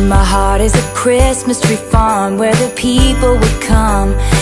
My heart is a Christmas tree farm where the people would come